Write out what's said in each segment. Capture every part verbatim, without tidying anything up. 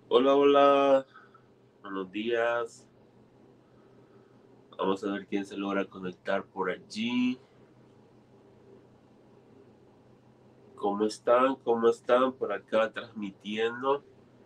Hola, hola, buenos días. Vamos a ver quién se logra conectar por allí. ¿Cómo están? ¿Cómo están por acá transmitiendo?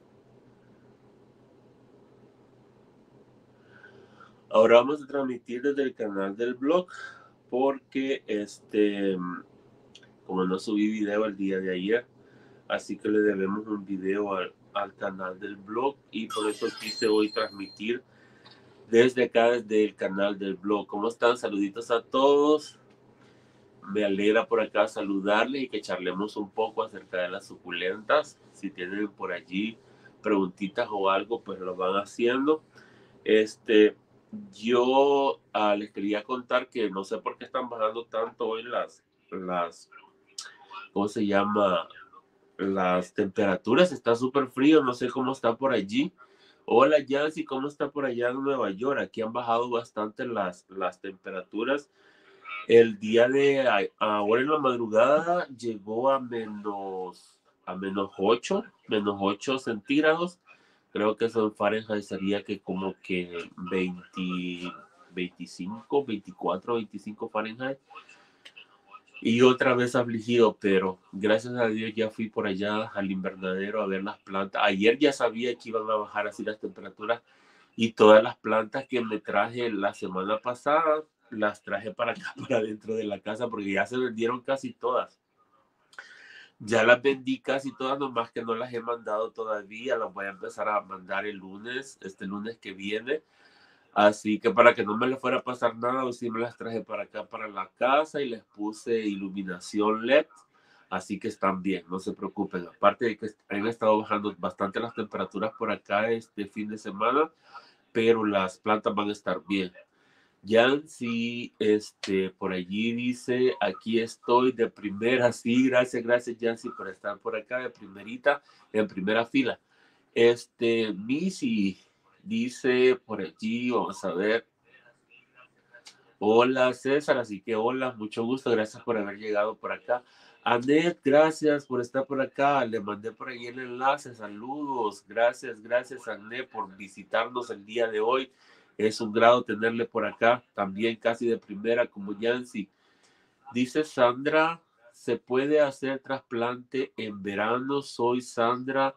Ahora vamos a transmitir desde el canal del blog porque este, como no subí video el día de ayer, así que le debemos un video al, al canal del blog y por eso quise hoy transmitir desde acá, desde el canal del blog. ¿Cómo están? Saluditos a todos. Me alegra por acá saludarles y que charlemos un poco acerca de las suculentas. Si tienen por allí preguntitas o algo, pues lo van haciendo. Este, yo ah, les quería contar que no sé por qué están bajando tanto hoy las, las, ¿cómo se llama? Las temperaturas. Está súper frío, no sé cómo está por allí. Hola Yancy, ¿cómo está por allá en Nueva York? Aquí han bajado bastante las, las temperaturas. El día de ahora en la madrugada llegó a menos a menos ocho, menos ocho centígrados. Creo que eso en Fahrenheit sería que como que veinte, veinticinco, veinticuatro, veinticinco Fahrenheit. Y otra vez afligido, pero gracias a Dios ya fui por allá al invernadero a ver las plantas. Ayer ya sabía que iban a bajar así las temperaturas y todas las plantas que me traje la semana pasada las traje para acá, para dentro de la casa, porque ya se vendieron casi todas. Ya las vendí casi todas, nomás que no las he mandado todavía. Las voy a empezar a mandar el lunes, este lunes que viene. Así que para que no me les fuera a pasar nada, pues sí me las traje para acá, para la casa, y les puse iluminación L E D. Así que están bien, no se preocupen. Aparte de que han estado bajando bastante las temperaturas por acá este fin de semana, pero las plantas van a estar bien. Yancy, este, por allí dice, aquí estoy de primera, sí, gracias, gracias Yancy por estar por acá de primerita, en primera fila. Este, Missy dice por allí, vamos a ver. Hola César, así que hola, mucho gusto, gracias por haber llegado por acá. Anet, gracias por estar por acá, le mandé por ahí el enlace, saludos, gracias, gracias Anet por visitarnos el día de hoy. Es un grado tenerle por acá, también casi de primera como Yancy. Dice Sandra, ¿se puede hacer trasplante en verano? Soy Sandra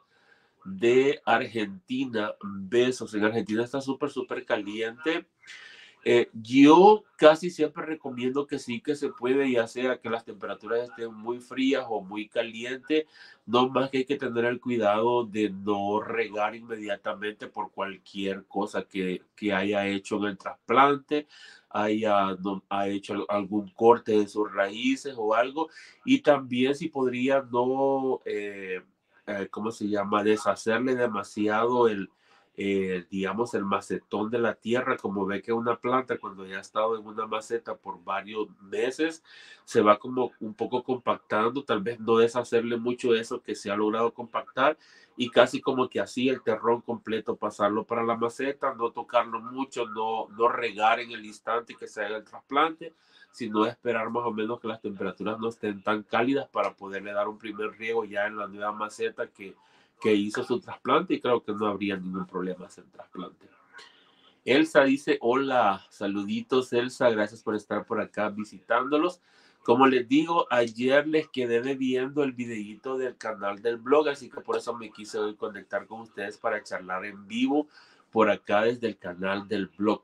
de Argentina. Besos, en Argentina está súper, súper caliente. Eh, yo casi siempre recomiendo que sí que se puede, ya sea que las temperaturas estén muy frías o muy calientes, no más que hay que tener el cuidado de no regar inmediatamente por cualquier cosa que, que haya hecho en el trasplante, haya no, ha hecho algún corte de sus raíces o algo, y también si podría no, eh, eh, ¿cómo se llama?, deshacerle demasiado el eh, digamos, el macetón de la tierra. Como ve que una planta cuando ya ha estado en una maceta por varios meses, se va como un poco compactando, tal vez no deshacerle mucho eso que se ha logrado compactar y casi como que así el terrón completo pasarlo para la maceta, no tocarlo mucho, no, no regar en el instante que se haga el trasplante, sino esperar más o menos que las temperaturas no estén tan cálidas para poderle dar un primer riego ya en la nueva maceta que que hizo su trasplante, y creo que no habría ningún problema hacer trasplante. Elsa dice, hola, saluditos Elsa, gracias por estar por acá visitándolos. Como les digo, ayer les quedé viendo el videíto del canal del blog, así que por eso me quise hoy conectar con ustedes para charlar en vivo por acá desde el canal del blog.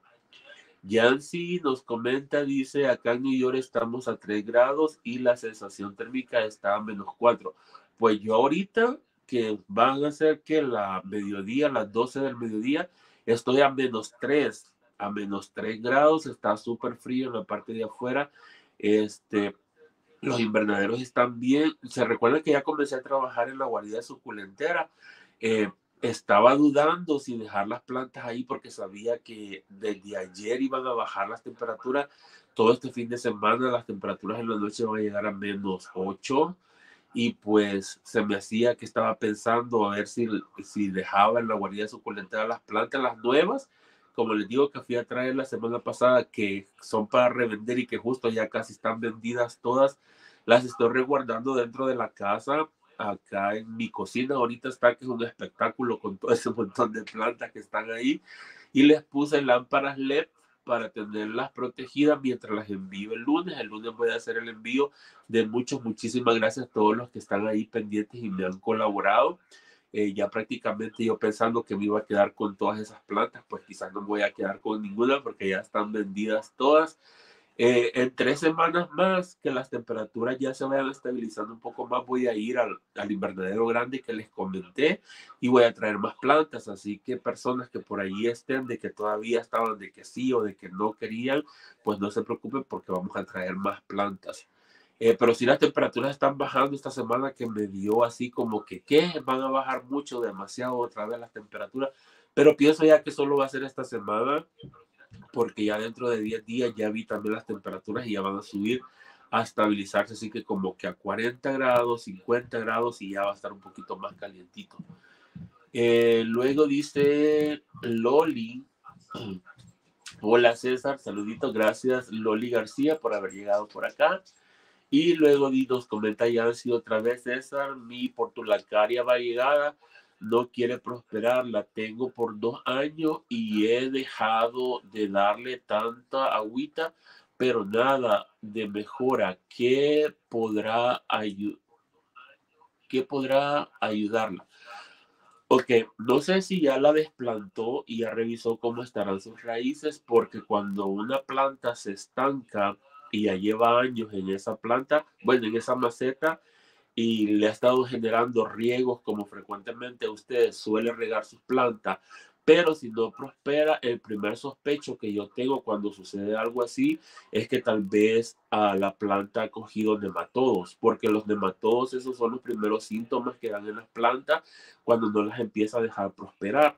Yancy nos comenta, dice, acá en New York estamos a tres grados y la sensación térmica está a menos cuatro. Pues yo ahorita, que van a ser que la mediodía, las doce del mediodía, estoy a menos tres, a menos tres grados, está súper frío en la parte de afuera. Este, los invernaderos están bien. Se recuerda que ya comencé a trabajar en la guarida suculentera. Eh, Estaba dudando si dejar las plantas ahí porque sabía que desde ayer iban a bajar las temperaturas. Todo este fin de semana las temperaturas en la noche van a llegar a menos ocho y pues se me hacía que estaba pensando a ver si, si dejaba en la guarida suculentera las plantas, las nuevas, como les digo que fui a traer la semana pasada, que son para revender y que justo ya casi están vendidas todas. Las estoy resguardando dentro de la casa acá en mi cocina. Ahorita está que es un espectáculo con todo ese montón de plantas que están ahí. Y les puse lámparas L E D para tenerlas protegidas mientras las envío el lunes. El lunes voy a hacer el envío de muchos, muchísimas gracias a todos los que están ahí pendientes y me han colaborado. Eh, ya prácticamente yo pensando que me iba a quedar con todas esas plantas, pues quizás no me voy a quedar con ninguna porque ya están vendidas todas. Eh, en tres semanas más que las temperaturas ya se vayan estabilizando un poco más, voy a ir al, al invernadero grande que les comenté y voy a traer más plantas. Así que personas que por ahí estén de que todavía estaban de que sí o de que no querían, pues no se preocupen porque vamos a traer más plantas. Eh, pero si las temperaturas están bajando esta semana, que me dio así como que, ¿qué? Van a bajar mucho, demasiado otra vez las temperaturas. Pero pienso ya que solo va a ser esta semana, porque ya dentro de diez días ya vi también las temperaturas y ya van a subir a estabilizarse, así que como que a cuarenta grados, cincuenta grados y ya va a estar un poquito más calientito. Eh, luego dice Loli, hola César, saluditos, gracias Loli García por haber llegado por acá. Y luego nos comenta ya así otra vez, César, mi portulacaria variegada no quiere prosperar, la tengo por dos años y he dejado de darle tanta agüita, pero nada de mejora. ¿Qué podrá, ayu ¿Qué podrá ayudarla? Ok, no sé si ya la desplantó y ya revisó cómo estarán sus raíces, porque cuando una planta se estanca y ya lleva años en esa planta, bueno, en esa maceta, y le ha estado generando riegos como frecuentemente usted suele regar sus plantas, pero si no prospera, el primer sospecho que yo tengo cuando sucede algo así es que tal vez a la planta ha cogido nematodos, porque los nematodos esos son los primeros síntomas que dan en las plantas cuando no las empieza a dejar prosperar.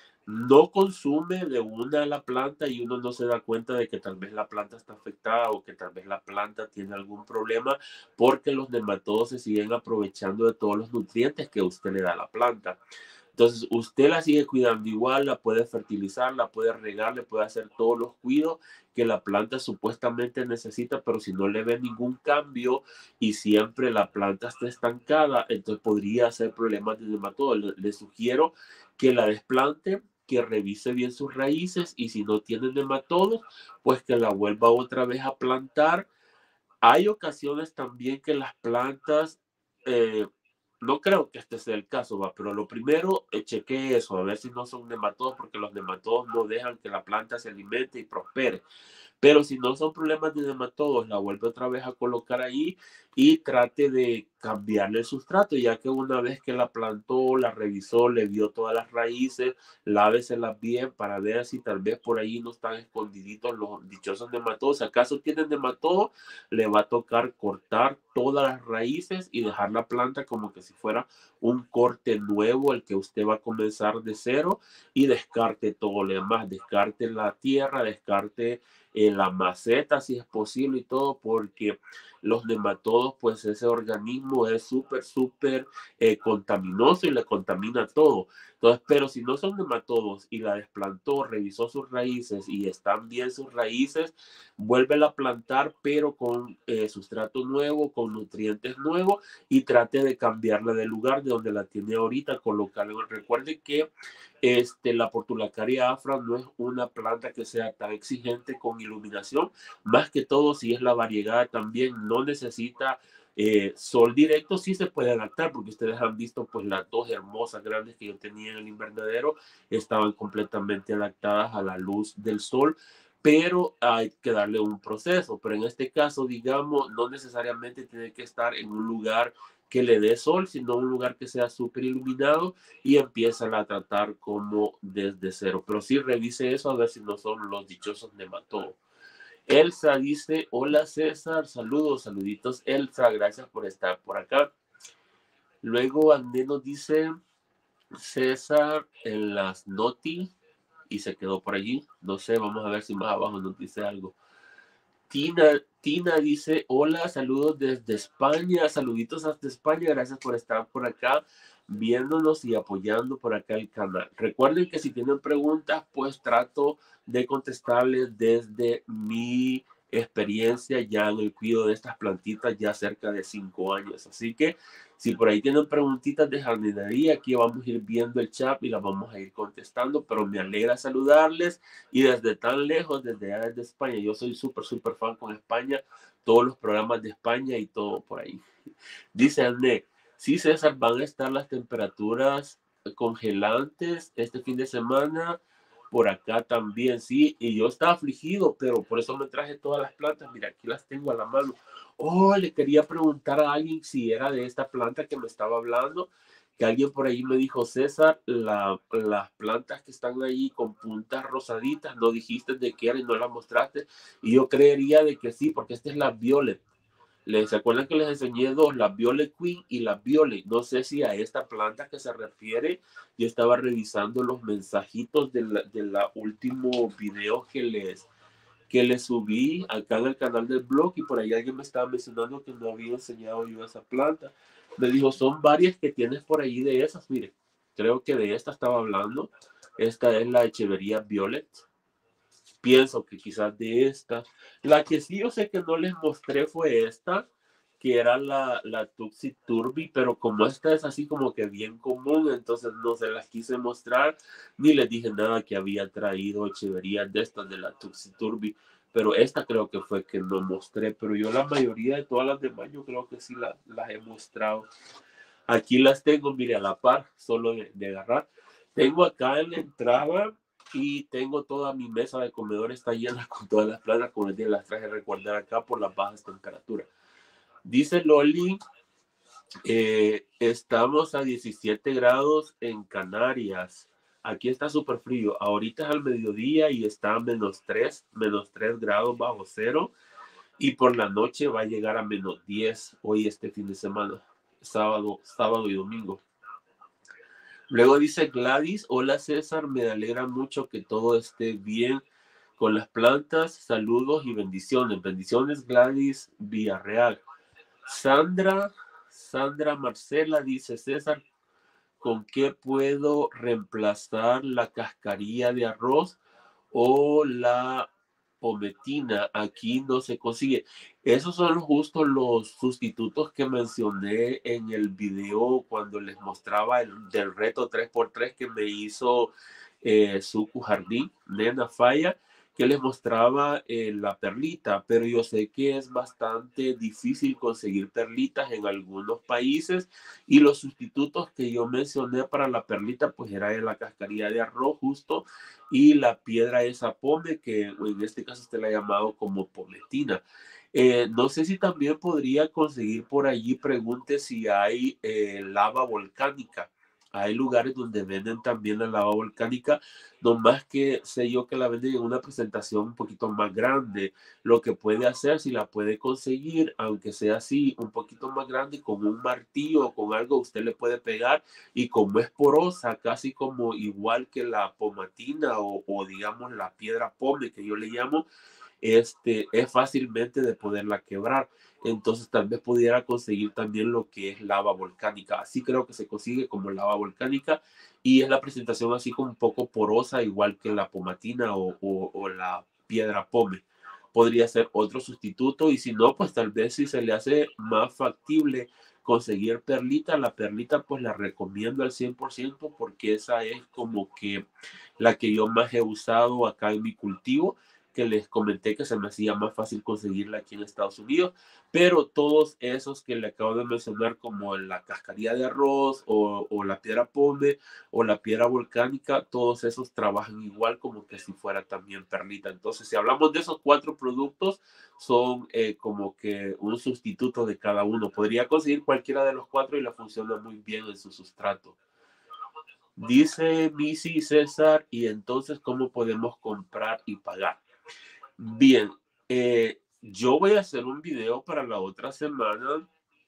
No consume de una la planta y uno no se da cuenta de que tal vez la planta está afectada o que tal vez la planta tiene algún problema, porque los nematodos se siguen aprovechando de todos los nutrientes que usted le da a la planta. Entonces, usted la sigue cuidando igual, la puede fertilizar, la puede regar, le puede hacer todos los cuidados que la planta supuestamente necesita, pero si no le ve ningún cambio y siempre la planta está estancada, entonces podría ser problemas de nematodos. Le, le sugiero que la desplante, que revise bien sus raíces y si no tiene nematodos, pues que la vuelva otra vez a plantar. Hay ocasiones también que las plantas, eh, no creo que este sea el caso, va, pero lo primero, eh, cheque eso, a ver si no son nematodos, porque los nematodos no dejan que la planta se alimente y prospere. Pero si no son problemas de nematodos, la vuelve otra vez a colocar ahí y trate de cambiarle el sustrato, ya que una vez que la plantó, la revisó, le vio todas las raíces, láveselas bien para ver si tal vez por ahí no están escondiditos los dichosos nematodos. Si acaso tienen nematodos, le va a tocar cortar todas las raíces y dejar la planta como que si fuera un corte nuevo, el que usted va a comenzar de cero, y descarte todo lo demás, descarte la tierra, descarte en la maceta si es posible y todo, porque los nematodos, pues ese organismo es súper, súper eh, contaminoso y le contamina todo. Entonces, pero si no son nematodos y la desplantó, revisó sus raíces y están bien sus raíces, vuélvela a plantar, pero con eh, sustrato nuevo, con nutrientes nuevos, y trate de cambiarla del lugar de donde la tiene ahorita, colocarla. Recuerde que este, la Portulacaria afra no es una planta que sea tan exigente con iluminación, más que todo si es la variedad también no necesita eh, sol directo, sí se puede adaptar, porque ustedes han visto pues las dos hermosas grandes que yo tenía en el invernadero estaban completamente adaptadas a la luz del sol, pero hay que darle un proceso. Pero en este caso, digamos, no necesariamente tiene que estar en un lugar que le dé sol, sino un lugar que sea súper iluminado, y empieza a tratar como desde cero. Pero sí revise eso a ver si no son los dichosos nematodos. Elsa dice, hola César, saludos, saluditos Elsa, gracias por estar por acá. Luego Andé nos dice, César en las noti, y se quedó por allí. No sé, vamos a ver si más abajo nos dice algo. Tina, Tina dice, hola, saludos desde España, saluditos hasta España, gracias por estar por acá viéndonos y apoyando por acá el canal. Recuerden que si tienen preguntas, pues trato de contestarles desde mi experiencia ya en el cuidado de estas plantitas ya cerca de cinco años. Así que Si por ahí tienen preguntitas de jardinería, aquí vamos a ir viendo el chat y las vamos a ir contestando, pero me alegra saludarles y desde tan lejos, desde allá desde España, yo soy súper, súper fan con España, todos los programas de España y todo por ahí. Dice André, sí César, van a estar las temperaturas congelantes este fin de semana, por acá también, sí, y yo estaba afligido, pero por eso me traje todas las plantas, mira, aquí las tengo a la mano. Oh, le quería preguntar a alguien si era de esta planta que me estaba hablando, que alguien por ahí me dijo, César, la, las plantas que están ahí con puntas rosaditas, no dijiste de qué era y no las mostraste, y yo creería de que sí, porque esta es la Violet. ¿Les acuerdan que les enseñé dos, la Violet Queen y la Violet? No sé si a esta planta que se refiere. Yo estaba revisando los mensajitos de la, de la último video que les, que les subí acá en el canal del blog y por ahí alguien me estaba mencionando que no había enseñado yo esa planta. Me dijo, son varias que tienes por ahí de esas. Mire, creo que de esta estaba hablando. Esta es la Echevería Violet. Pienso que quizás de esta. La que sí yo sé que no les mostré fue esta, que era la, la Tuxi Turbi, pero como esta es así como que bien común, entonces no se las quise mostrar, ni les dije nada que había traído Echevería de estas de la Tuxi Turbi, pero esta creo que fue que no mostré, pero yo la mayoría de todas las demás yo creo que sí la, las he mostrado. Aquí las tengo, mire, a la par, solo de, de agarrar. Tengo acá en la entrada y tengo toda mi mesa de comedor está llena con todas las plantas, como les dije, las traje a recordar acá por las bajas temperaturas. Dice Loli, eh, estamos a diecisiete grados en Canarias. Aquí está súper frío. Ahorita es al mediodía y está a menos tres, menos tres grados bajo cero. Y por la noche va a llegar a menos diez hoy este fin de semana, sábado, sábado y domingo. Luego dice Gladys, hola César, me alegra mucho que todo esté bien con las plantas, saludos y bendiciones. Bendiciones Gladys Villarreal. Sandra, Sandra Marcela dice, César, ¿con qué puedo reemplazar la cascarilla de arroz o la pometina? Aquí no se consigue. Esos son justo los sustitutos que mencioné en el video cuando les mostraba el del reto tres por tres que me hizo eh, Suku Jardín, Nena Falla, que les mostraba eh, la perlita, pero yo sé que es bastante difícil conseguir perlitas en algunos países y los sustitutos que yo mencioné para la perlita pues era de la cascarilla de arroz justo y la piedra esa pome que en este caso usted la ha llamado como pometina. Eh, no sé si también podría conseguir por allí, pregunte si hay eh, lava volcánica. Hay lugares donde venden también la lava volcánica, no más que sé yo que la venden en una presentación un poquito más grande. Lo que puede hacer, si la puede conseguir, aunque sea así, un poquito más grande, con un martillo o con algo, usted le puede pegar y como es porosa, casi como igual que la pomatina o, o digamos la piedra pome que yo le llamo, este, es fácilmente de poderla quebrar. Entonces tal vez pudiera conseguir también lo que es lava volcánica. Así creo que se consigue como lava volcánica y es la presentación así como un poco porosa, igual que la pomatina o, o, o la piedra pome. Podría ser otro sustituto y si no, pues tal vez si se le hace más factible conseguir perlita, la perlita pues la recomiendo al cien por ciento porque esa es como que la que yo más he usado acá en mi cultivo, que les comenté que se me hacía más fácil conseguirla aquí en Estados Unidos, pero todos esos que le acabo de mencionar, como la cascarilla de arroz o, o la piedra pome o la piedra volcánica, todos esos trabajan igual como que si fuera también perlita. Entonces, si hablamos de esos cuatro productos, son eh, como que un sustituto de cada uno. Podría conseguir cualquiera de los cuatro y la funciona muy bien en su sustrato. Dice Missy César, y entonces, ¿cómo podemos comprar y pagar? Bien, eh, yo voy a hacer un video para la otra semana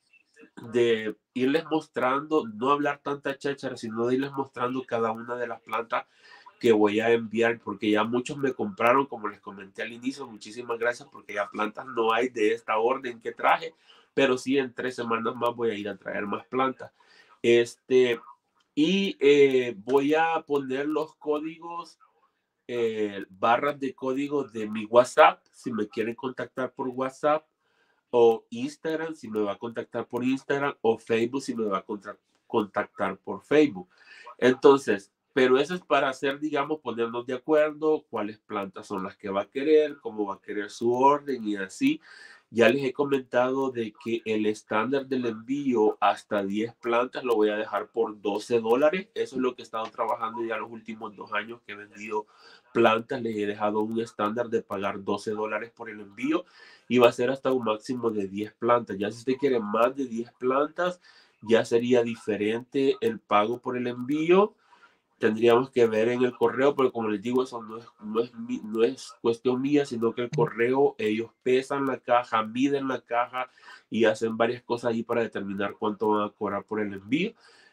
de irles mostrando, no hablar tanta cháchara, sino de irles mostrando cada una de las plantas que voy a enviar, porque ya muchos me compraron, como les comenté al inicio, muchísimas gracias, porque ya plantas no hay de esta orden que traje, pero sí en tres semanas más voy a ir a traer más plantas. Este, y eh, voy a poner los códigos eh, barras de código de mi WhatsApp, si me quieren contactar por WhatsApp, o Instagram si me va a contactar por Instagram, o Facebook si me va a contactar por Facebook. Entonces, pero eso es para hacer, digamos, ponernos de acuerdo cuáles plantas son las que va a querer, cómo va a querer su orden y así. Ya les he comentado de que el estándar del envío hasta diez plantas lo voy a dejar por doce dólares. Eso es lo que he estado trabajando ya los últimos dos años que he vendido plantas. Les he dejado un estándar de pagar doce dólares por el envío y va a ser hasta un máximo de diez plantas. Ya si usted quiere más de diez plantas, ya sería diferente el pago por el envío. Tendríamos que ver en el correo, pero como les digo, eso no es, no es, no es cuestión mía, sino que el correo, ellos pesan la caja, miden la caja y hacen varias cosas ahí para determinar cuánto van a cobrar por el envío.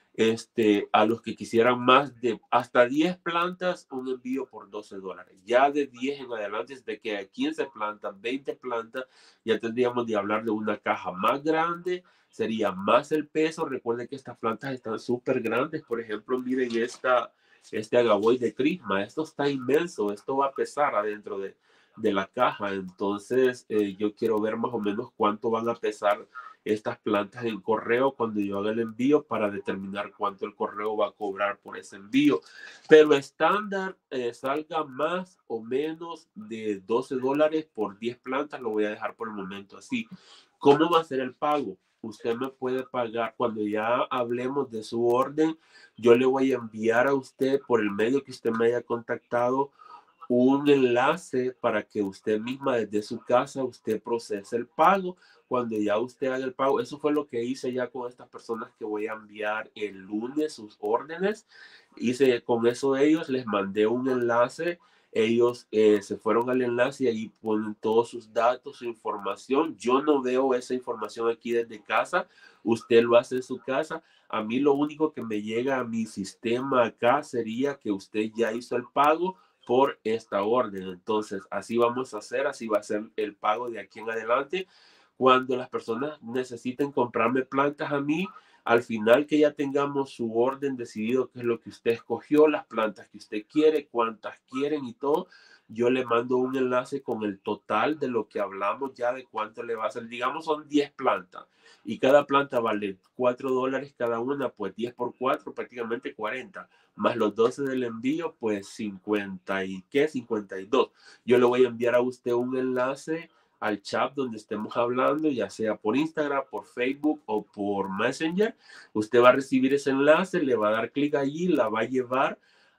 Este, a los que quisieran más de hasta diez plantas, un envío por doce dólares. Ya de diez en adelante, desde que hay quince plantas, veinte plantas, ya tendríamos de hablar de una caja más grande, sería más el peso. Recuerden que estas plantas están súper grandes. Por ejemplo, miren esta, este agaboy de crisma. Esto está inmenso. Esto va a pesar adentro de, de la caja. Entonces, eh, yo quiero ver más o menos cuánto van a pesar estas plantas en correo cuando yo haga el envío para determinar cuánto el correo va a cobrar por ese envío. Pero estándar, eh, salga más o menos de doce dólares por diez plantas, lo voy a dejar por el momento así. ¿Cómo va a ser el pago? Usted me puede pagar cuando ya hablemos de su orden. Yo le voy a enviar a usted por el medio que usted me haya contactado un enlace para que usted misma desde su casa usted procese el pago. Cuando ya usted haga el pago, eso fue lo que hice ya con estas personas que voy a enviar el lunes sus órdenes. Hice con eso ellos, les mandé un enlace. Ellos eh, se fueron al enlace y ahí ponen todos sus datos, su información. Yo no veo esa información aquí desde casa. Usted lo hace en su casa. A mí lo único que me llega a mi sistema acá sería que usted ya hizo el pago por esta orden. Entonces, así vamos a hacer, así va a ser el pago de aquí en adelante. Cuando las personas necesiten comprarme plantas a mí, al final que ya tengamos su orden decidido, qué es lo que usted escogió, las plantas que usted quiere, cuántas quieren y todo, yo le mando un enlace con el total de lo que hablamos ya de cuánto le va a hacer. Digamos, son diez plantas y cada planta vale cuatro dólares cada una, pues diez por cuatro, prácticamente cuarenta, más los doce del envío, pues cincuenta y qué, cincuenta y dos. Yo le voy a enviar a usted un enlace al chat donde estemos hablando, ya sea por Instagram, por Facebook o por Messenger. Usted va a recibir ese enlace, le va a dar clic allí, la va a llevar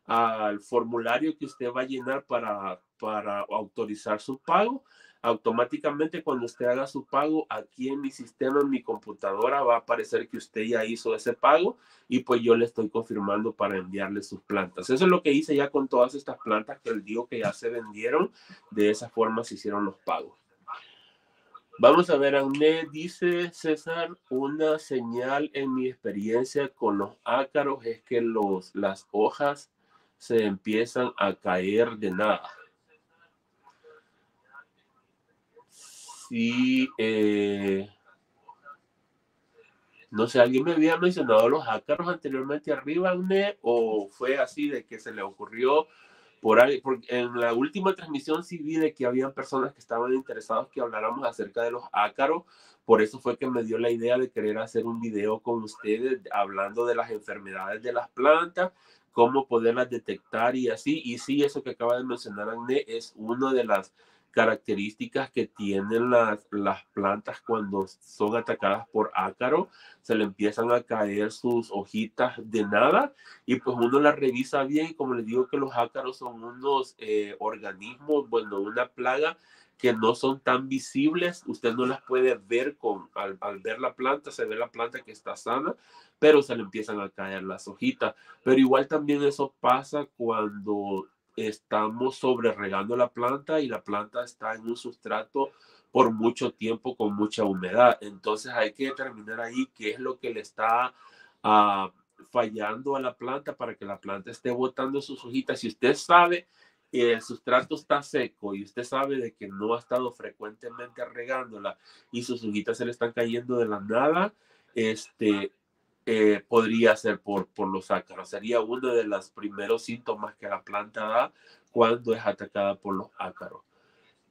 al formulario que usted va a llenar para, para autorizar su pago. Automáticamente cuando usted haga su pago, aquí en mi sistema, en mi computadora, va a aparecer que usted ya hizo ese pago y pues yo le estoy confirmando para enviarle sus plantas. Eso es lo que hice ya con todas estas plantas que les digo que ya se vendieron. De esa forma se hicieron los pagos. Vamos a ver, Agné, dice César, una señal en mi experiencia con los ácaros es que los, las hojas se empiezan a caer de nada. Sí, eh, no sé, alguien me había mencionado los ácaros anteriormente arriba, Agné, o fue así de que se le ocurrió por ahí, porque en la última transmisión sí vi de que habían personas que estaban interesados que habláramos acerca de los ácaros. Por eso fue que me dio la idea de querer hacer un video con ustedes hablando de las enfermedades de las plantas, cómo poderlas detectar y así. Y sí, eso que acaba de mencionar Agné es una de las características que tienen las, las plantas cuando son atacadas por ácaro. Se le empiezan a caer sus hojitas de nada y pues uno las revisa bien. Y como les digo que los ácaros son unos eh, organismos, bueno, una plaga que no son tan visibles. Usted no las puede ver con, al, al ver la planta, se ve la planta que está sana, pero se le empiezan a caer las hojitas. Pero igual también eso pasa cuando estamos sobre regando la planta y la planta está en un sustrato por mucho tiempo con mucha humedad. Entonces hay que determinar ahí qué es lo que le está uh, fallando a la planta para que la planta esté botando sus hojitas. Si usted sabe que el sustrato está seco y usted sabe de que no ha estado frecuentemente regándola y sus hojitas se le están cayendo de la nada, este... Eh, podría ser por, por los ácaros. Sería uno de los primeros síntomas que la planta da cuando es atacada por los ácaros.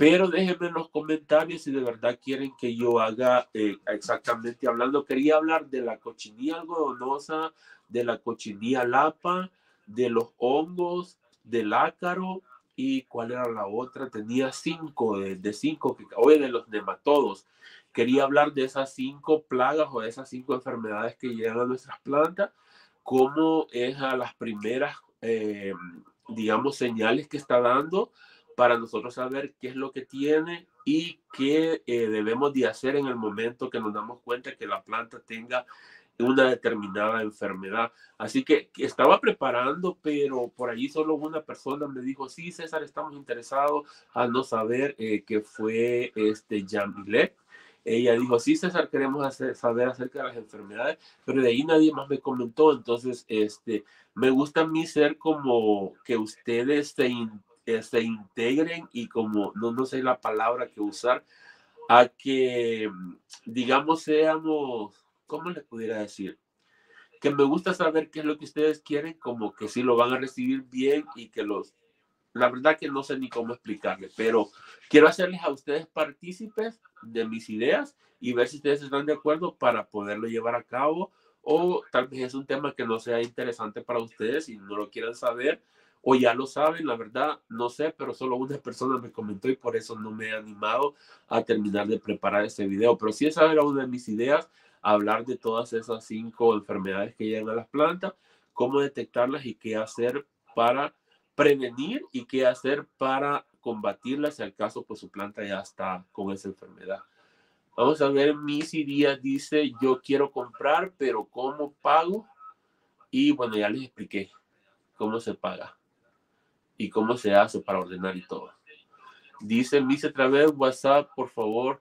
Pero déjenme en los comentarios si de verdad quieren que yo haga eh, exactamente hablando. Quería hablar de la cochinilla algodonosa, de la cochinilla lapa, de los hongos, del ácaro y cuál era la otra. Tenía cinco, de, de cinco, que, oye, de los nematodos. Quería hablar de esas cinco plagas o de esas cinco enfermedades que llegan a nuestras plantas, cómo es a las primeras, eh, digamos, señales que está dando para nosotros saber qué es lo que tiene y qué eh, debemos de hacer en el momento que nos damos cuenta que la planta tenga una determinada enfermedad. Así que, que estaba preparando, pero por allí solo una persona me dijo, sí, César, estamos interesados a no saber eh, que fue este Yamilet. Ella dijo, sí, César, queremos hacer, saber acerca de las enfermedades, pero de ahí nadie más me comentó. Entonces, este, me gusta a mí ser como que ustedes se, in, eh, se integren y como, no, no sé la palabra que usar, a que, digamos, seamos, ¿cómo les pudiera decir? Que me gusta saber qué es lo que ustedes quieren, como que sí lo van a recibir bien y que los, la verdad que no sé ni cómo explicarle, pero quiero hacerles a ustedes partícipes de mis ideas y ver si ustedes están de acuerdo para poderlo llevar a cabo, o tal vez es un tema que no sea interesante para ustedes y no lo quieran saber, o ya lo saben, la verdad no sé, pero solo una persona me comentó y por eso no me he animado a terminar de preparar este video, pero sí esa era una de mis ideas, hablar de todas esas cinco enfermedades que llegan a las plantas, cómo detectarlas y qué hacer para prevenir y qué hacer para combatirla si al caso pues su planta ya está con esa enfermedad. Vamos a ver, Missy Díaz dice, yo quiero comprar, pero ¿cómo pago? Y bueno, ya les expliqué cómo se paga y cómo se hace para ordenar y todo. Dice Missy otra vez, WhatsApp, por favor.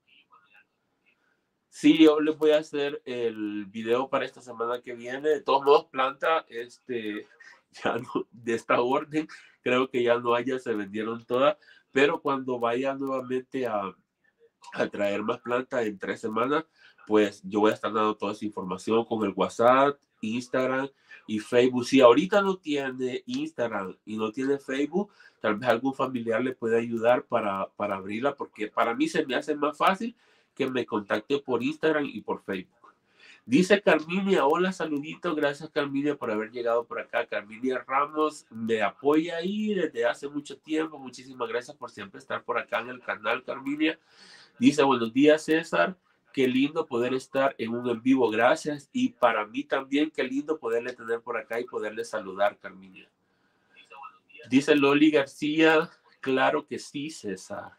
Sí, yo les voy a hacer el video para esta semana que viene. De todos modos, planta, este, ya no, de esta orden, creo que ya no haya, se vendieron todas, pero cuando vaya nuevamente a, a traer más planta en tres semanas, pues yo voy a estar dando toda esa información con el WhatsApp, Instagram y Facebook. Si ahorita no tiene Instagram y no tiene Facebook, tal vez algún familiar le puede ayudar para, para abrirla, porque para mí se me hace más fácil que me contacte por Instagram y por Facebook. Dice Carminia, hola, saludito, gracias Carminia por haber llegado por acá. Carminia Ramos me apoya ahí desde hace mucho tiempo, muchísimas gracias por siempre estar por acá en el canal, Carminia. Dice, buenos días César, qué lindo poder estar en un en vivo, gracias. Y para mí también, qué lindo poderle tener por acá y poderle saludar, Carminia. Dice Loli García, claro que sí, César.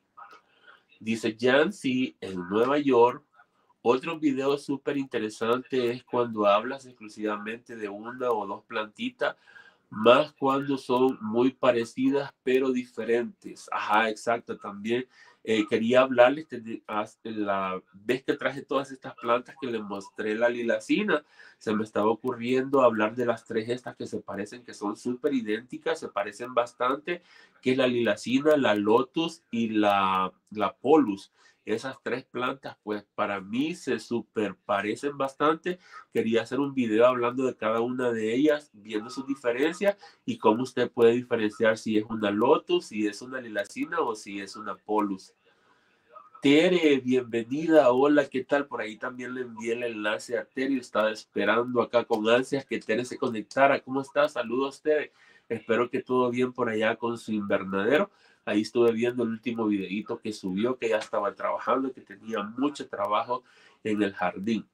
Dice Jancy, en Nueva York. Otro video súper interesante es cuando hablas exclusivamente de una o dos plantitas, más cuando son muy parecidas pero diferentes. Ajá, exacto. También eh, quería hablarles de, la vez que traje todas estas plantas que les mostré la lilacina, se me estaba ocurriendo hablar de las tres estas que se parecen, que son súper idénticas, se parecen bastante, que es la lilacina, la lotus y la, la polus. Esas tres plantas, pues para mí se super parecen bastante. Quería hacer un video hablando de cada una de ellas, viendo sus diferencias y cómo usted puede diferenciar si es una lotus, si es una lilacina o si es una polus. Tere, bienvenida. Hola, ¿qué tal? Por ahí también le envié el enlace a Tere. Estaba esperando acá con ansias que Tere se conectara. ¿Cómo estás? Saludos, Tere. Espero que todo bien por allá con su invernadero. Ahí estuve viendo el último videito que subió, que ya estaba trabajando, que tenía mucho trabajo en el jardín.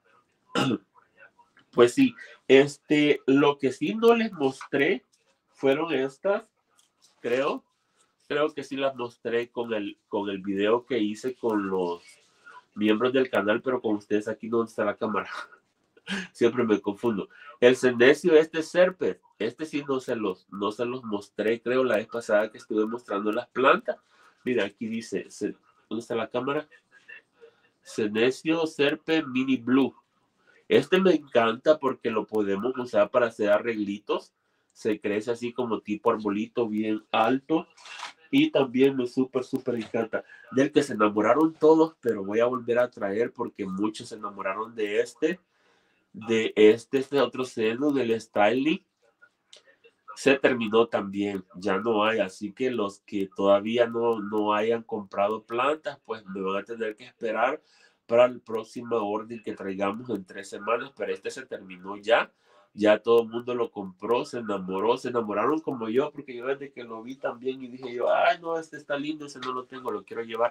Pues sí, este, lo que sí no les mostré fueron estas, creo. Creo que sí las mostré con el, con el video que hice con los miembros del canal, pero con ustedes aquí no está la cámara. Siempre me confundo. El Senecio, este Serpent, este sí no se los, no se los mostré, creo, la vez pasada que estuve mostrando las plantas. Mira, aquí dice, ¿dónde está la cámara? Senecio Serpent Mini Blue. Este me encanta porque lo podemos usar para hacer arreglitos. Se crece así como tipo arbolito bien alto. Y también me súper, súper encanta. Del que se enamoraron todos, pero voy a volver a traer porque muchos se enamoraron de este. De este, este otro celo, del Styling. se terminó también, ya no hay, así que los que todavía no, no hayan comprado plantas, pues me van a tener que esperar para el próximo orden que traigamos en tres semanas, pero este se terminó ya, ya todo el mundo lo compró, se enamoró, se enamoraron como yo, porque yo desde que lo vi también y dije yo, ay no, este está lindo, ese no lo tengo, lo quiero llevar.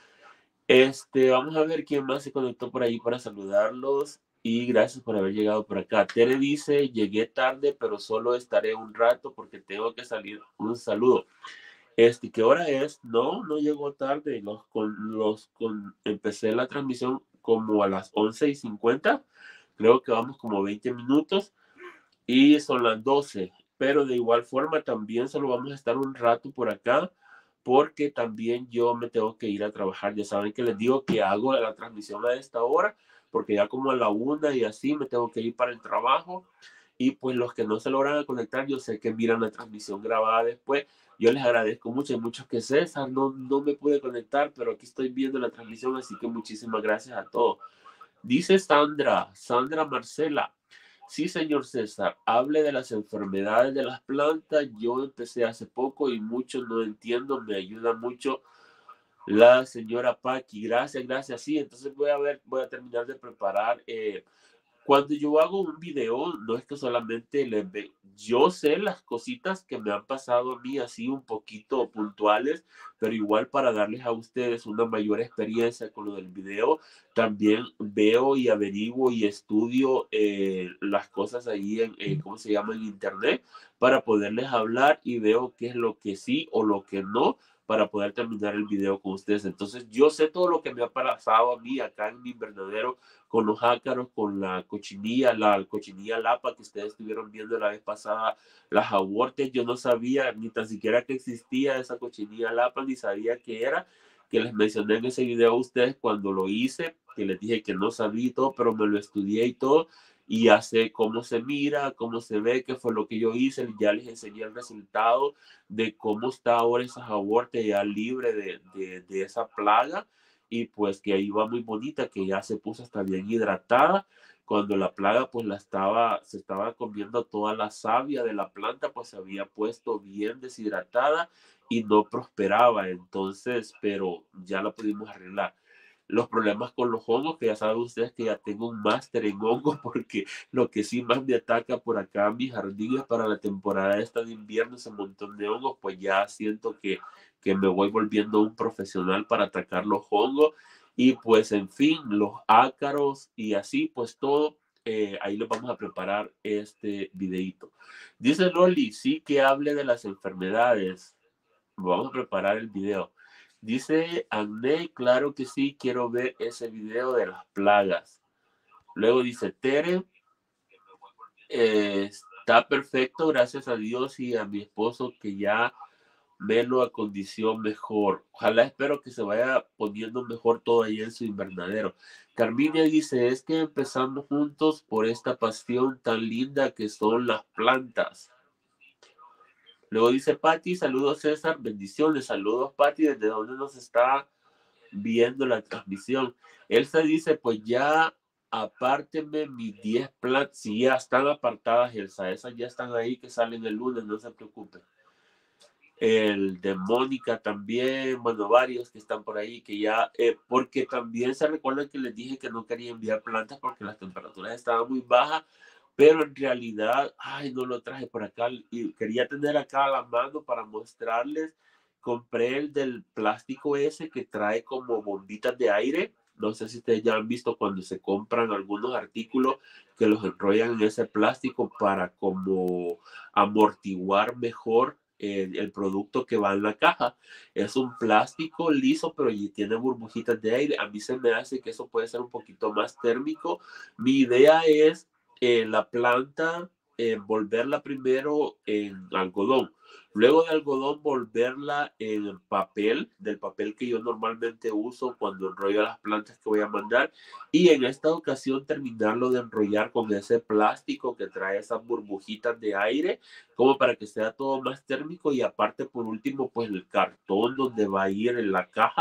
Este, vamos a ver quién más se conectó por ahí para saludarlos. Y gracias por haber llegado por acá. Tere dice, llegué tarde, pero solo estaré un rato porque tengo que salir. Un saludo. Este, ¿qué hora es? No, no llegó tarde. Los con, los con, empecé la transmisión como a las once y cincuenta. Creo que vamos como veinte minutos. Y son las doce. Pero de igual forma también solo vamos a estar un rato por acá porque también yo me tengo que ir a trabajar. Ya saben que les digo que hago la transmisión a esta hora, porque ya como a la una y así me tengo que ir para el trabajo. Y pues los que no se logran conectar, yo sé que miran la transmisión grabada después. Yo les agradezco mucho. Hay muchos que César no, no me pude conectar, pero aquí estoy viendo la transmisión, así que muchísimas gracias a todos. Dice Sandra, Sandra Marcela. Sí, señor César, hable de las enfermedades de las plantas. Yo empecé hace poco y mucho no entiendo. Me ayuda mucho la señora Paqui. Gracias, gracias. Sí, entonces voy a ver, voy a terminar de preparar. Eh, cuando yo hago un video, no es que solamente les ve, yo sé las cositas que me han pasado a mí así un poquito puntuales, pero igual para darles a ustedes una mayor experiencia con lo del video, también veo y averiguo y estudio eh, las cosas ahí en, eh, ¿cómo se llama? En internet, para poderles hablar y veo qué es lo que sí o lo que no, para poder terminar el video con ustedes. Entonces yo sé todo lo que me ha pasado a mí acá en mi invernadero, con los ácaros, con la cochinilla, la cochinilla lapa que ustedes estuvieron viendo la vez pasada, las abortes. Yo no sabía ni tan siquiera que existía esa cochinilla lapa, ni sabía qué era, que les mencioné en ese video a ustedes cuando lo hice, que les dije que no sabía y todo, pero me lo estudié y todo, y ya sé cómo se mira, cómo se ve, qué fue lo que yo hice, ya les enseñé el resultado de cómo está ahora esas abortes ya libre de, de, de esa plaga, y pues que ahí va muy bonita, que ya se puso hasta bien hidratada. Cuando la plaga pues la estaba, se estaba comiendo toda la savia de la planta, pues se había puesto bien deshidratada y no prosperaba. Entonces, pero ya la pudimos arreglar. Los problemas con los hongos, que ya saben ustedes que ya tengo un máster en hongos, porque lo que sí más me ataca por acá a mis jardines para la temporada esta de invierno, ese montón de hongos, pues ya siento que, que me voy volviendo un profesional para atacar los hongos. Y pues en fin, los ácaros y así, pues todo, eh, ahí les vamos a preparar este videito. Dice Loli, sí que hable de las enfermedades. Vamos a preparar el video. Dice Agne, claro que sí, quiero ver ese video de las plagas. Luego dice Tere, eh, está perfecto, gracias a Dios y a mi esposo que ya me lo acondicionó mejor. Ojalá espero que se vaya poniendo mejor todo ahí en su invernadero. Carminia dice, es que empezamos juntos por esta pasión tan linda que son las plantas. Luego dice Patti, saludos César, bendiciones, saludos Patti, desde donde nos está viendo la transmisión. Elsa dice, pues ya apárteme mis diez plantas, si ya están apartadas Elsa, esas ya están ahí que salen el lunes, no se preocupen. El de Mónica también, bueno, varios que están por ahí, que ya, eh, porque también se recuerdan que les dije que no quería enviar plantas porque las temperaturas estaban muy bajas, pero en realidad, ay, no lo traje por acá y quería tener acá a la mano para mostrarles. Compré el del plástico ese que trae como bombitas de aire. No sé si ustedes ya han visto cuando se compran algunos artículos que los enrollan en ese plástico para como amortiguar mejor eh, el producto que va en la caja. Es un plástico liso, pero tiene burbujitas de aire. A mí se me hace que eso puede ser un poquito más térmico. Mi idea es eh, la planta, eh, volverla primero en algodón. Luego de algodón, volverla en papel, del papel que yo normalmente uso cuando enrollo las plantas que voy a mandar. Y en esta ocasión terminarlo de enrollar con ese plástico que trae esas burbujitas de aire, como para que sea todo más térmico. Y aparte, por último, pues el cartón donde va a ir en la caja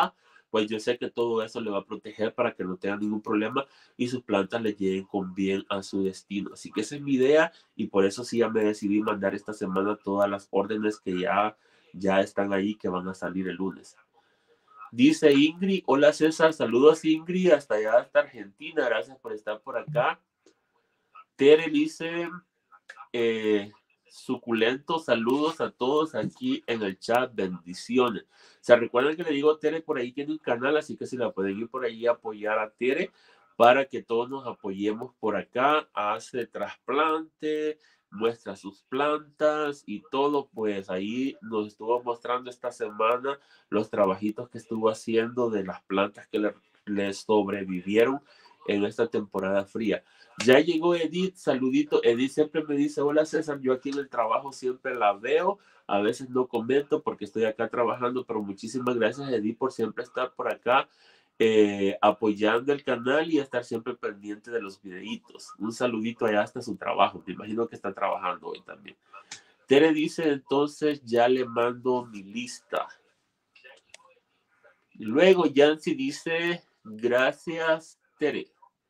pues yo sé que todo eso le va a proteger para que no tenga ningún problema y sus plantas le lleguen con bien a su destino. Así que esa es mi idea y por eso sí ya me decidí mandar esta semana todas las órdenes que ya, ya están ahí, que van a salir el lunes. Dice Ingrid, hola César, saludos Ingrid, hasta allá, hasta Argentina, gracias por estar por acá. Tere dice, eh, suculentos saludos a todos aquí en el chat, bendiciones. Se recuerdan que le digo, Tere por ahí tiene un canal, así que si la pueden ir por ahí a apoyar a Tere, para que todos nos apoyemos por acá, hace trasplante, muestra sus plantas y todo, pues ahí nos estuvo mostrando esta semana los trabajitos que estuvo haciendo de las plantas que le, le sobrevivieron en esta temporada fría. Ya llegó Edith, saludito. Edith siempre me dice, hola César, yo aquí en el trabajo siempre la veo, a veces no comento porque estoy acá trabajando, pero muchísimas gracias Edith por siempre estar por acá eh, apoyando el canal y estar siempre pendiente de los videitos. Un saludito allá hasta su trabajo, me imagino que está trabajando hoy también. Tere dice, entonces ya le mando mi lista. Luego Yancy dice, gracias Tere.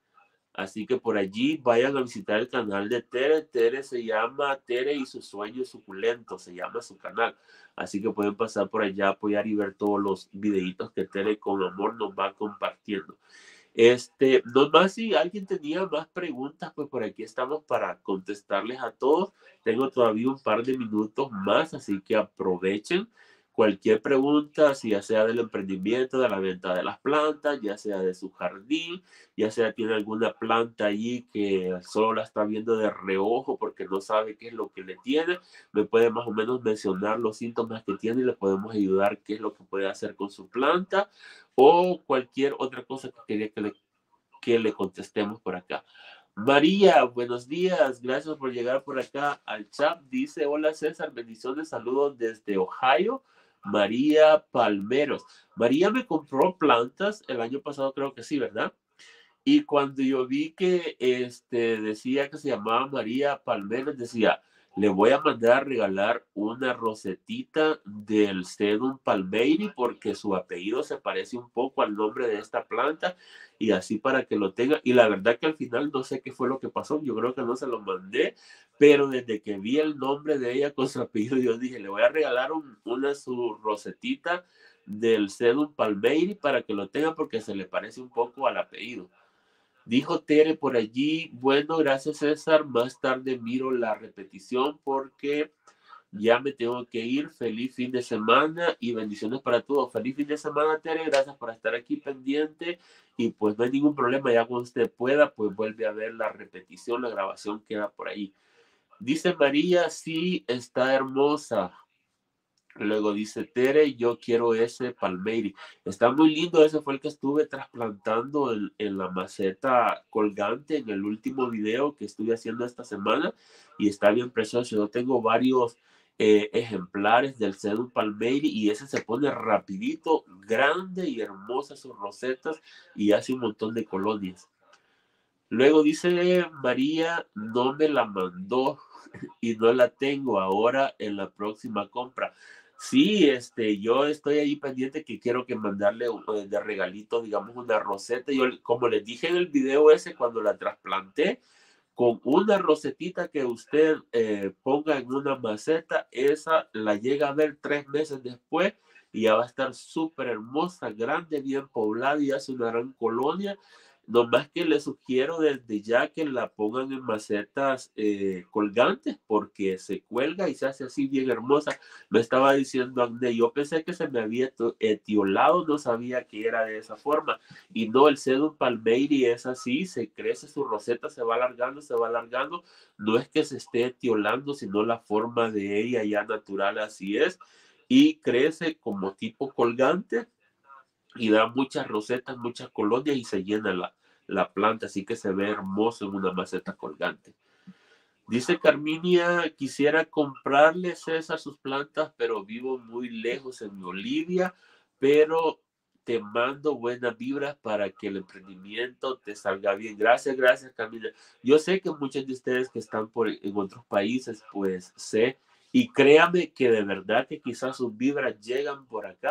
Así que por allí vayan a visitar el canal de Tere. Tere se llama Tere y sus sueños suculentos, se llama su canal. Así que pueden pasar por allá a apoyar y ver todos los videitos que Tere con amor nos va compartiendo. Este, no más si alguien tenía más preguntas, pues por aquí estamos para contestarles a todos. Tengo todavía un par de minutos más, así que aprovechen. Cualquier pregunta, si ya sea del emprendimiento, de la venta de las plantas, ya sea de su jardín, ya sea tiene alguna planta allí que solo la está viendo de reojo porque no sabe qué es lo que le tiene, me puede más o menos mencionar los síntomas que tiene y le podemos ayudar qué es lo que puede hacer con su planta o cualquier otra cosa que quería que le, que le contestemos por acá. María, buenos días, gracias por llegar por acá al chat. Dice, hola César, bendiciones, saludos desde Ohio. María Palmeros. María me compró plantas el año pasado, creo que sí, ¿verdad? Y cuando yo vi que este, decía que se llamaba María Palmeros, decía, le voy a mandar a regalar una rosetita del Sedum palmeri porque su apellido se parece un poco al nombre de esta planta y así para que lo tenga. Y la verdad que al final no sé qué fue lo que pasó, yo creo que no se lo mandé, pero desde que vi el nombre de ella con su apellido, yo dije, le voy a regalar un, una su rosetita del Sedum palmeri para que lo tenga porque se le parece un poco al apellido. Dijo Tere por allí, bueno, gracias César, más tarde miro la repetición porque ya me tengo que ir. Feliz fin de semana y bendiciones para todos. Feliz fin de semana, Tere, gracias por estar aquí pendiente y pues no hay ningún problema, ya cuando usted pueda, pues vuelve a ver la repetición, la grabación queda por ahí. Dice María, sí, está hermosa. Luego dice Tere, yo quiero ese palmeri. Está muy lindo, ese fue el que estuve trasplantando en, en la maceta colgante en el último video que estuve haciendo esta semana y está bien precioso. Yo tengo varios eh, ejemplares del Sedum palmeri y ese se pone rapidito, grande y hermosa sus rosetas y hace un montón de colonias. Luego dice María, no me la mandó y no la tengo ahora en la próxima compra. Sí, este, yo estoy ahí pendiente que quiero que mandarle de regalito, digamos, una roseta. Yo, como les dije en el video ese, cuando la trasplanté, con una rosetita que usted eh, ponga en una maceta, esa la llega a ver tres meses después y ya va a estar súper hermosa, grande, bien poblada y hace una gran colonia. Nomás que les sugiero desde ya que la pongan en macetas eh, colgantes porque se cuelga y se hace así bien hermosa. Me estaba diciendo Agne, yo pensé que se me había etiolado, no sabía que era de esa forma. Y no, el Sedum palmeri es así, se crece, su roseta se va alargando, se va alargando. No es que se esté etiolando, sino la forma de ella ya natural así es. Y crece como tipo colgante y da muchas rosetas, muchas colonias y se llena la, la planta, así que se ve hermoso en una maceta colgante. Dice Carminia, quisiera comprarle César sus plantas, pero vivo muy lejos en Bolivia, pero te mando buenas vibras para que el emprendimiento te salga bien. Gracias, gracias Carminia. Yo sé que muchos de ustedes que están por, en otros países, pues sé, y créame que de verdad que quizás sus vibras llegan por acá,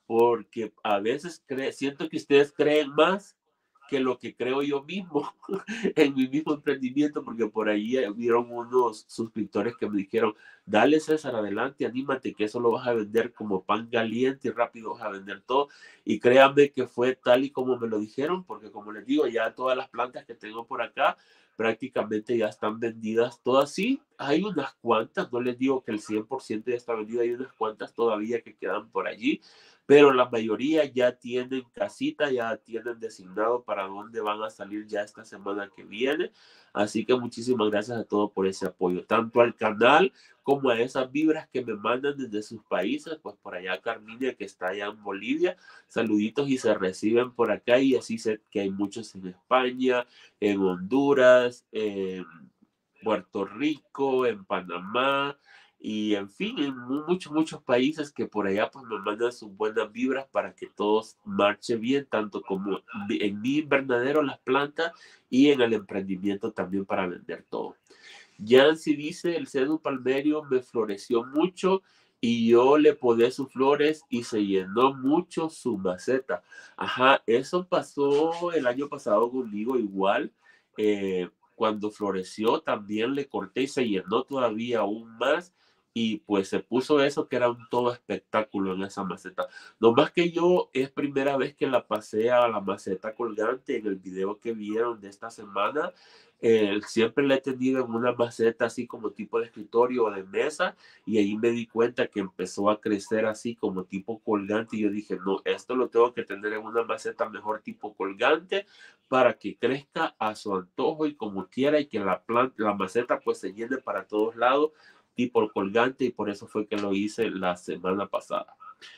porque a veces cre siento que ustedes creen más que lo que creo yo mismo en mi mismo emprendimiento, porque por ahí eh, vieron unos suscriptores que me dijeron, dale César, adelante, anímate, que eso lo vas a vender como pan caliente y rápido vas a vender todo. Y créanme que fue tal y como me lo dijeron, porque como les digo, ya todas las plantas que tengo por acá prácticamente ya están vendidas todas. Sí, hay unas cuantas, no les digo que el cien por ciento ya está vendido, hay unas cuantas todavía que quedan por allí, pero la mayoría ya tienen casita, ya tienen designado para dónde van a salir ya esta semana que viene. Así que muchísimas gracias a todos por ese apoyo, tanto al canal como a esas vibras que me mandan desde sus países, pues por allá Carminia que está allá en Bolivia, saluditos y se reciben por acá y así sé que hay muchos en España, en Honduras, en Puerto Rico, en Panamá, y en fin, en muchos, muchos países que por allá pues me mandan sus buenas vibras para que todos marche bien, tanto como en mi invernadero, las plantas, y en el emprendimiento también para vender todo. Yancy dice, el cedro palmerio me floreció mucho y yo le podé sus flores y se llenó mucho su maceta. Ajá, eso pasó el año pasado conmigo igual. Eh, cuando floreció también le corté y se llenó todavía aún más y pues se puso eso que era un todo espectáculo en esa maceta. Lo más que yo es primera vez que la pasé a la maceta colgante en el video que vieron de esta semana. Eh, siempre la he tenido en una maceta así como tipo de escritorio o de mesa y ahí me di cuenta que empezó a crecer así como tipo colgante y yo dije, no, esto lo tengo que tener en una maceta mejor tipo colgante para que crezca a su antojo y como quiera y que la planta, la maceta pues se llene para todos lados tipo colgante y por eso fue que lo hice la semana pasada.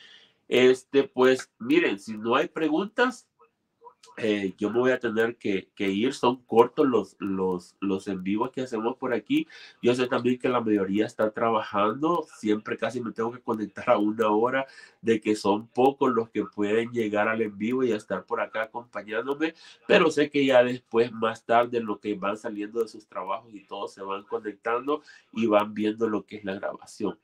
Este, pues miren, si no hay preguntas, eh, yo me voy a tener que, que ir. Son cortos los, los, los en vivos que hacemos por aquí. Yo sé también que la mayoría está trabajando. Siempre casi me tengo que conectar a una hora de que son pocos los que pueden llegar al en vivo y estar por acá acompañándome. Pero sé que ya después, más tarde, lo que van saliendo de sus trabajos y todos se van conectando y van viendo lo que es la grabación.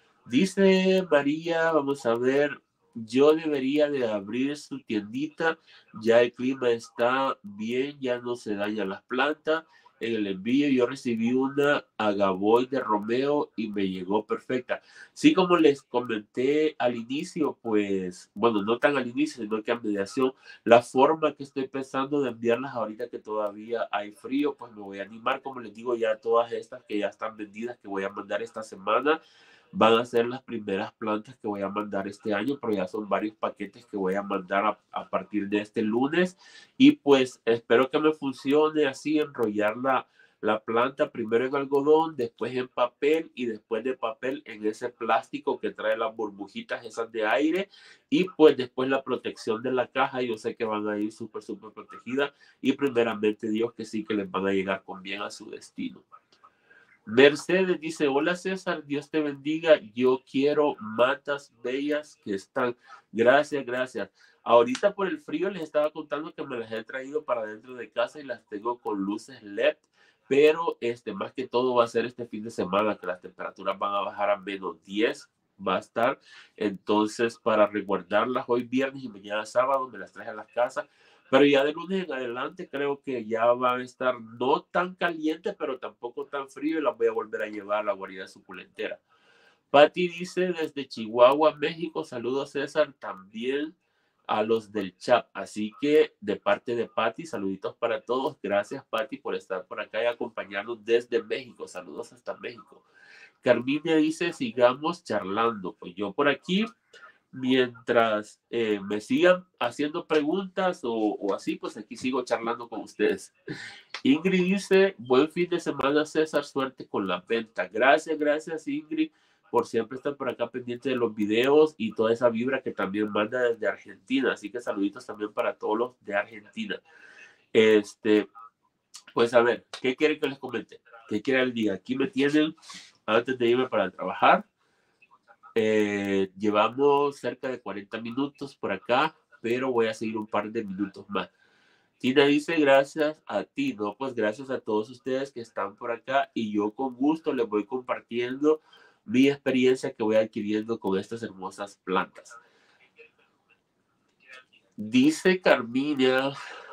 Dice María, vamos a ver, yo debería de abrir su tiendita, ya el clima está bien, ya no se dañan las plantas. En el envío yo recibí una Agavoy de Romeo y me llegó perfecta. Sí, como les comenté al inicio, pues, bueno, no tan al inicio, sino que a mediación, la forma que estoy pensando de enviarlas ahorita que todavía hay frío, pues me voy a animar, como les digo, ya todas estas que ya están vendidas, que voy a mandar esta semana van a ser las primeras plantas que voy a mandar este año, pero ya son varios paquetes que voy a mandar a, a partir de este lunes. Y pues espero que me funcione así, enrollar la, la planta primero en algodón, después en papel y después de papel en ese plástico que trae las burbujitas esas de aire. Y pues después la protección de la caja, yo sé que van a ir súper, súper protegidas. Y primeramente Dios que sí, que les van a llegar con bien a su destino. Mercedes dice, hola César, Dios te bendiga, yo quiero matas bellas que están. Gracias, gracias. Ahorita por el frío les estaba contando que me las he traído para dentro de casa y las tengo con luces L E D, pero este, más que todo va a ser este fin de semana que las temperaturas van a bajar a menos diez, va a estar. Entonces, para resguardarlas hoy viernes y mañana sábado, me las traje a las casas. Pero ya de lunes en adelante creo que ya van a estar no tan calientes, pero tampoco tan frío y las voy a volver a llevar a la guarida suculentera. Patti dice desde Chihuahua, México, saludos César, también a los del chat. Así que de parte de Patti, saluditos para todos. Gracias Patti por estar por acá y acompañarnos desde México. Saludos hasta México. Carmina dice, sigamos charlando. Pues yo por aquí mientras eh, me sigan haciendo preguntas o, o así, pues aquí sigo charlando con ustedes. Ingrid dice, buen fin de semana, César, suerte con la venta. Gracias, gracias, Ingrid, por siempre estar por acá pendiente de los videos y toda esa vibra que también manda desde Argentina. Así que saluditos también para todos los de Argentina. Este, pues a ver, ¿qué quieren que les comente? ¿Qué quieren que les diga? Aquí me tienen antes de irme para trabajar. Eh, llevamos cerca de cuarenta minutos por acá, pero voy a seguir un par de minutos más. Tina dice gracias a ti, no, pues gracias a todos ustedes que están por acá y yo con gusto les voy compartiendo mi experiencia que voy adquiriendo con estas hermosas plantas. Dice Carmina,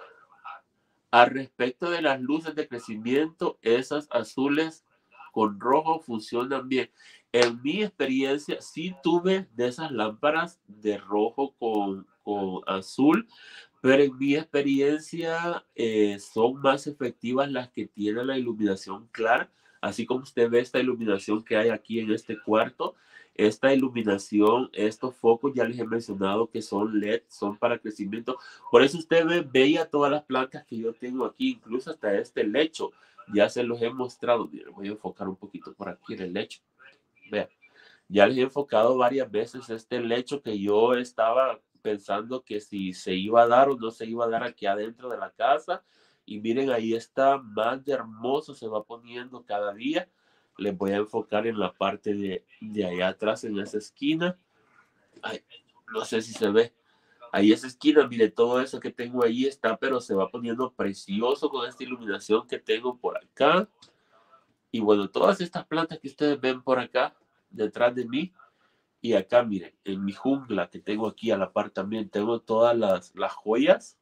al respecto de las luces de crecimiento, esas azules con rojo funcionan bien. En mi experiencia, sí tuve de esas lámparas de rojo con, con azul, pero en mi experiencia eh, son más efectivas las que tienen la iluminación clara, así como usted ve esta iluminación que hay aquí en este cuarto. Esta iluminación, estos focos, ya les he mencionado que son L E D, son para crecimiento. Por eso usted ve, veía todas las plantas que yo tengo aquí, incluso hasta este lecho. Ya se los he mostrado. Miren, voy a enfocar un poquito por aquí en el lecho. Vean, ya les he enfocado varias veces este lecho que yo estaba pensando que si se iba a dar o no se iba a dar aquí adentro de la casa. Y miren, ahí está, más de hermoso se va poniendo cada día. Les voy a enfocar en la parte de, de allá atrás, en esa esquina. Ay, no sé si se ve. Ahí esa esquina, mire, todo eso que tengo ahí está, pero se va poniendo precioso con esta iluminación que tengo por acá. Y bueno, todas estas plantas que ustedes ven por acá, detrás de mí, y acá, miren, en mi jungla que tengo aquí a la par también, tengo todas las, las joyas.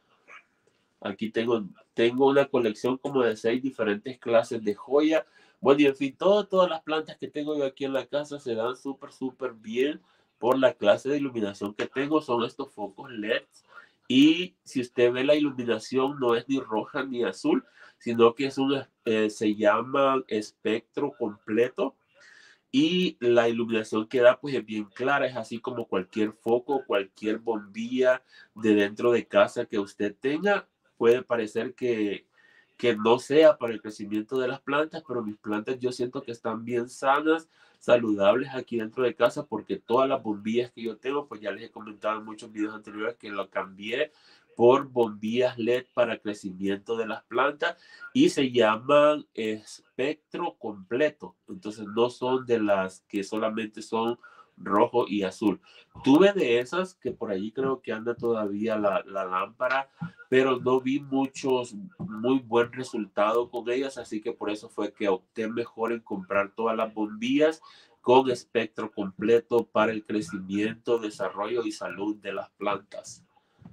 Aquí tengo, tengo una colección como de seis diferentes clases de joya. Bueno, y en fin, todo, todas las plantas que tengo yo aquí en la casa se dan súper, súper bien por la clase de iluminación que tengo. Son estos focos L E Ds. Y si usted ve la iluminación, no es ni roja ni azul, sino que es un, eh, se llama espectro completo. Y la iluminación que da pues es bien clara, es así como cualquier foco, cualquier bombilla de dentro de casa que usted tenga. Puede parecer que, que no sea para el crecimiento de las plantas, pero mis plantas yo siento que están bien sanas, saludables aquí dentro de casa, porque todas las bombillas que yo tengo, pues ya les he comentado en muchos videos anteriores que lo cambié por bombillas L E D para crecimiento de las plantas y se llaman espectro completo. Entonces no son de las que solamente son rojo y azul. Tuve de esas que por allí creo que anda todavía la, la lámpara, pero no vi muchos, muy buen resultado con ellas, así que por eso fue que opté mejor en comprar todas las bombillas con espectro completo para el crecimiento, desarrollo y salud de las plantas.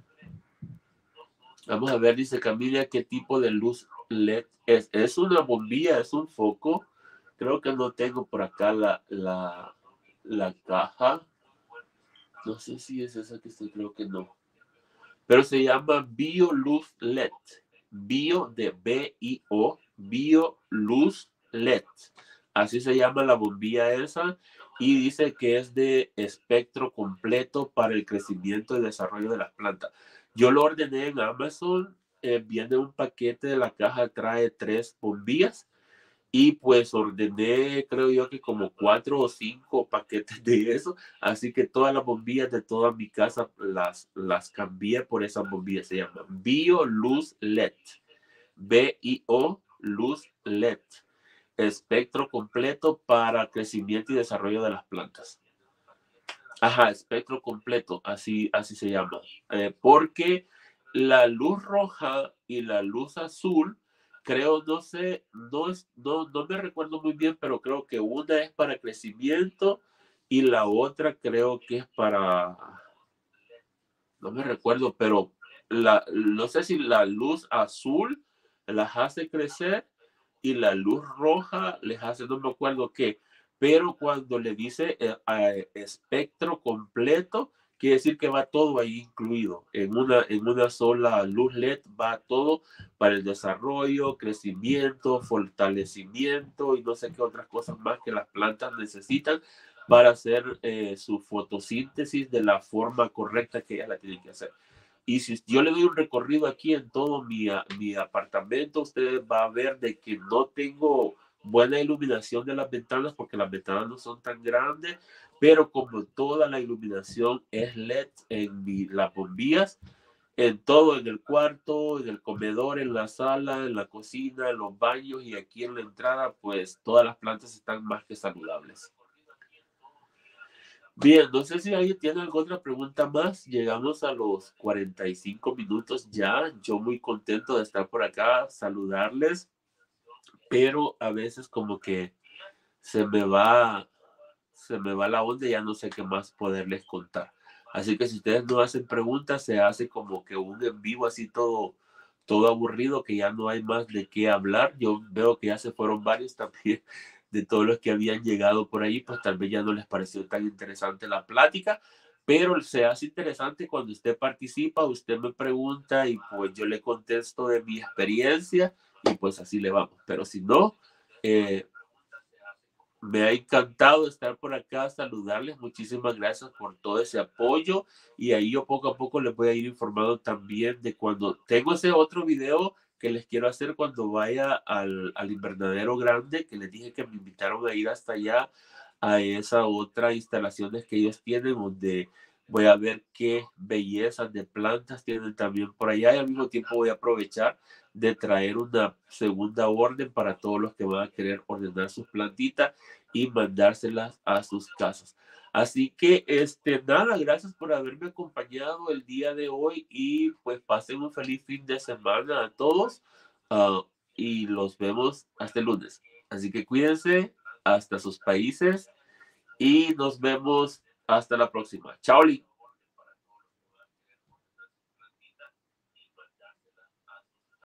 Vamos a ver, dice Camila, qué tipo de luz L E D es. Es una bombilla, es un foco. Creo que no tengo por acá la, la, la caja. No sé si es esa que estoy, creo que no. Pero se llama BioLuz L E D. Bio de B I O, BioLuz L E D. Así se llama la bombilla esa. Y dice que es de espectro completo para el crecimiento y desarrollo de las plantas. Yo lo ordené en Amazon. Eh, viene un paquete de la caja, trae tres bombillas. Y pues ordené, creo yo que como cuatro o cinco paquetes de eso. Así que todas las bombillas de toda mi casa las, las cambié por esas bombillas. Se llama BioLuz L E D. B I O Luz L E D. Espectro completo para crecimiento y desarrollo de las plantas. Ajá, espectro completo, así, así se llama. Eh, porque la luz roja y la luz azul, creo, no sé, no, es, no, no me recuerdo muy bien, pero creo que una es para crecimiento y la otra creo que es para, no me recuerdo, pero la, no sé si la luz azul las hace crecer y la luz roja les hace, no me acuerdo qué, pero cuando le dice eh, eh, espectro completo, quiere decir que va todo ahí incluido. En una, en una sola luz L E D va todo para el desarrollo, crecimiento, fortalecimiento y no sé qué otras cosas más que las plantas necesitan para hacer eh, su fotosíntesis de la forma correcta que ellas la tienen que hacer. Y si yo le doy un recorrido aquí en todo mi, mi apartamento, usted va a ver de que no tengo buena iluminación de las ventanas porque las ventanas no son tan grandes, pero como toda la iluminación es L E D en mi, las bombillas, en todo, en el cuarto, en el comedor, en la sala, en la cocina, en los baños y aquí en la entrada, pues todas las plantas están más que saludables. Bien, no sé si alguien tiene alguna otra pregunta más. Llegamos a los cuarenta y cinco minutos ya. Yo muy contento de estar por acá, saludarles, pero a veces como que se me va, se me va la onda y ya no sé qué más poderles contar. Así que si ustedes no hacen preguntas, se hace como que un en vivo así todo, todo aburrido, que ya no hay más de qué hablar. Yo veo que ya se fueron varios también de todos los que habían llegado por ahí, pues tal vez ya no les pareció tan interesante la plática, pero se hace interesante cuando usted participa, usted me pregunta y pues yo le contesto de mi experiencia y pues así le vamos. Pero si no, eh, me ha encantado estar por acá, saludarles. Muchísimas gracias por todo ese apoyo. Y ahí yo poco a poco les voy a ir informando también de cuando tengo ese otro video que les quiero hacer cuando vaya al, al invernadero grande, que les dije que me invitaron a ir hasta allá, a esa otra instalaciones que ellos tienen, donde voy a ver qué bellezas de plantas tienen también por allá y al mismo tiempo voy a aprovechar de traer una segunda orden para todos los que van a querer ordenar sus plantitas y mandárselas a sus casas. Así que, este, nada, gracias por haberme acompañado el día de hoy y pues pasen un feliz fin de semana a todos uh, y los vemos hasta el lunes. Así que cuídense hasta sus países y nos vemos hasta la próxima. Chao, Lin.